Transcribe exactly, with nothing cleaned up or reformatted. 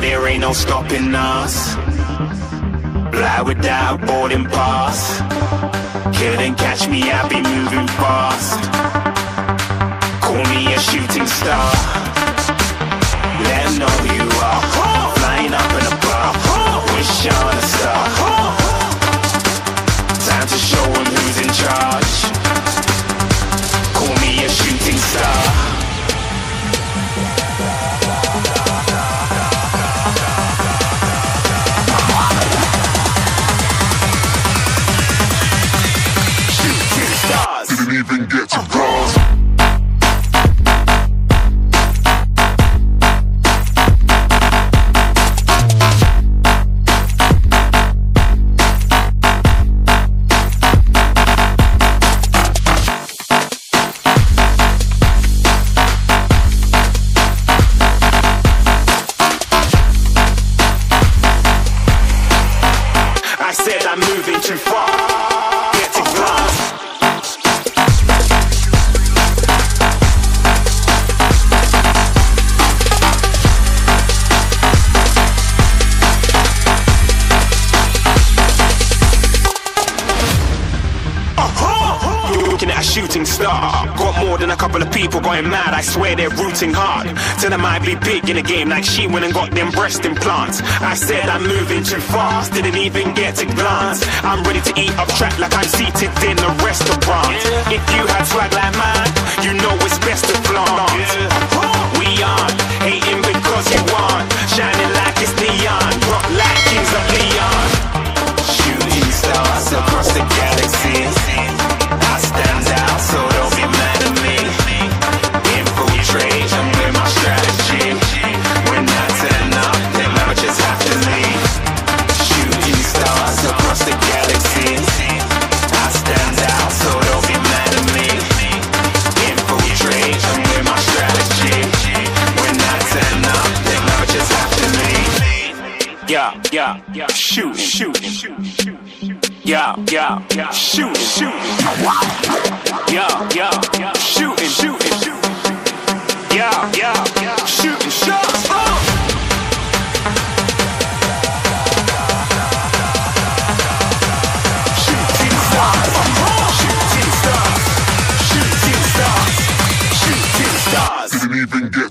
there ain't no stopping us. Fly without boarding pass. Couldn't catch me, I be moving fast. Call me a shooting star. Let 'em know who you are. Flying up in a bar. Wish on a star. Time to show 'em who's in charge. Call me a shooting star. Didn't even get to cross. I said I'm moving too far. Get to glass. Looking at a shooting star. Got more than a couple of people going mad. I swear they're rooting hard. Tell them I be big in the game like she went and got them breast implants. I said I'm moving too fast. Didn't even get to glance. I'm ready to eat up track like I'm seated in a restaurant. If you had swag like mine, you know it's best to flaunt. We aren't hating because you aren't. Shining like it's neon. Rock like kings of Leon. Shooting stars across the galaxy. I stand out, so don't be mad at me. Infiltrate, I'm with my strategy. When I turn up, then I just have to leave. Shooting stars across the galaxy. I stand out, so don't be mad at me. Infiltrate, I'm with my strategy. When I turn up, then I just have to leave. Yeah, yeah, yeah, shoot, shoot, shoot, shoot. Yeah, yeah, yeah, shooting, shooting. Yeah, yeah, yeah, shooting, shooting, shooting. Yeah, yeah, yeah, shooting shots. Oh! Shooting stars, shooting stars, shooting stars, shooting stars. Didn't even get